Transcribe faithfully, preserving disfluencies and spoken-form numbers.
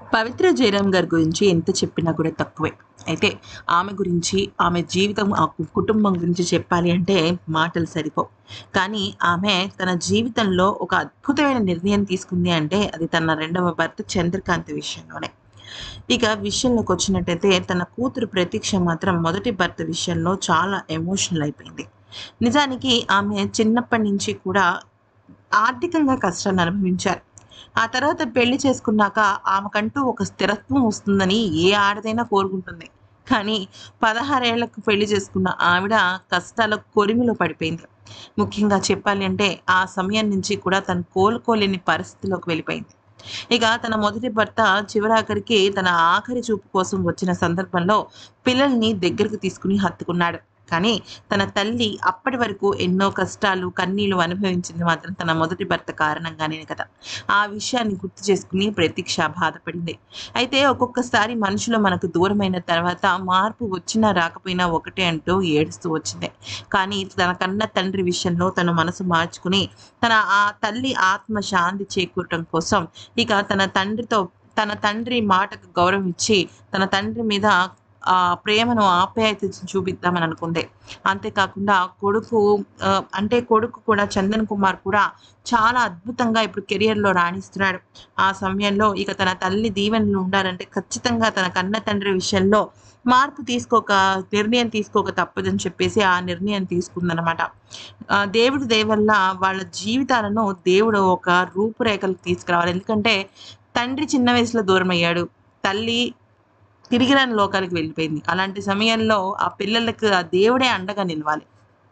పవిత్ర జయరాం గారి గురించి ఎంత చెప్పినా కూడా తక్కువే. అయితే ఆమె గురించి, ఆమె జీవితం, ఆ కు కుటుంబం గురించి చెప్పాలి అంటే మాటలు సరిపోవు. కానీ ఆమె తన జీవితంలో ఒక అద్భుతమైన నిర్ణయం తీసుకుంది అంటే అది తన రెండవ భర్త చంద్రకాంత్ విషయంలోనే. ఇక విషయంలోకొచ్చినట్టయితే తన కూతురు ప్రతీక్ష మాత్రం మొదటి భర్త విషయంలో చాలా ఎమోషనల్ అయిపోయింది. నిజానికి ఆమె చిన్నప్పటి నుంచి కూడా ఆర్థికంగా కష్టాన్ని అనుభవించారు. ఆ తర్వాత పెళ్లి చేసుకున్నాక ఆమెకంటూ ఒక స్థిరత్వం వస్తుందని ఏ ఆడదైనా కోరుకుంటుంది. కానీ పదహారు ఏళ్లకు పెళ్లి చేసుకున్న ఆవిడ కష్టాల కొరిమిలో పడిపోయింది. ముఖ్యంగా చెప్పాలి అంటే ఆ సమయం నుంచి కూడా తను కోలుకోలేని పరిస్థితిలోకి వెళ్ళిపోయింది. ఇక తన మొదటి భర్త చివరాఖరికి తన ఆఖరి చూపు కోసం వచ్చిన సందర్భంలో పిల్లల్ని దగ్గరకు తీసుకుని హత్తుకున్నాడు. కానీ తన తల్లి అప్పటి వరకు ఎన్నో కష్టాలు, కన్నీళ్లు అనుభవించింది మాత్రం తన మొదటి భర్త కారణంగానే కదా! ఆ విషయాన్ని గుర్తు చేసుకుని ప్రతీక్ష బాధపడింది. అయితే ఒక్కొక్కసారి మనుషులు మనకు దూరమైన తర్వాత మార్పు వచ్చినా రాకపోయినా ఒకటే అంటూ ఏడుస్తూ వచ్చింది. కానీ తన కన్న తండ్రి విషయంలో తను మనసు మార్చుకుని తన ఆ తల్లి ఆత్మ శాంతి చేకూరటం కోసం ఇక తన తండ్రితో తన తండ్రి మాటకు గౌరవం ఇచ్చి తన తండ్రి మీద ఆ ప్రేమను, ఆప్యాయతను చూపిద్దామని అనుకుంది. అంతేకాకుండా కొడుకు ఆహ్, అంటే కొడుకు కూడా చందన్ కుమార్ కూడా చాలా అద్భుతంగా ఇప్పుడు కెరియర్‌లో రాణిస్తున్నాడు. ఆ సమయంలో ఇక తన తల్లి దీవెనలు ఉండాలంటే ఖచ్చితంగా తన కన్న తండ్రి విషయంలో మార్పు తీసుకోక నిర్ణయం తీసుకోక తప్పదని చెప్పేసి ఆ నిర్ణయం తీసుకుందనమాట. ఆహ్, దేవుడి దయ వల్ల వాళ్ళ జీవితాలను దేవుడు ఒక రూపురేఖలకు తీసుకురావాలి. ఎందుకంటే తండ్రి చిన్న వయసులో దూరమయ్యాడు. తల్లి తిరిగి రాని లోకాలకు వెళ్ళిపోయింది. అలాంటి సమయంలో ఆ పిల్లలకు ఆ దేవుడే అండగా నిలవాలి.